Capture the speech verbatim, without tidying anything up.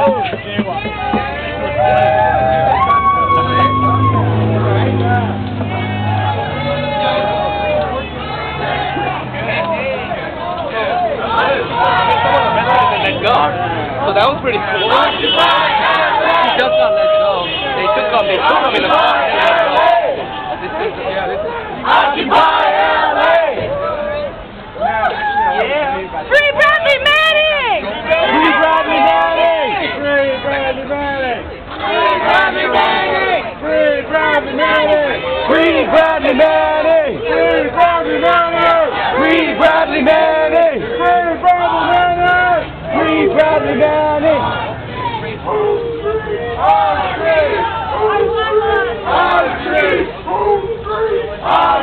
So that was pretty cool. He just got let go. They took him. They took him in the car. This is yeah. This is Occupy L A. Yeah. Free Bradley Manning! Free Bradley Manning! Free Bradley Manning! Free Bradley Manning! Free Bradley Manning! Free Bradley Manning! Free Bradley Manning! Free Bradley Manning! Free Bradley Manning! Free Bradley Manning! All street! All street! All street!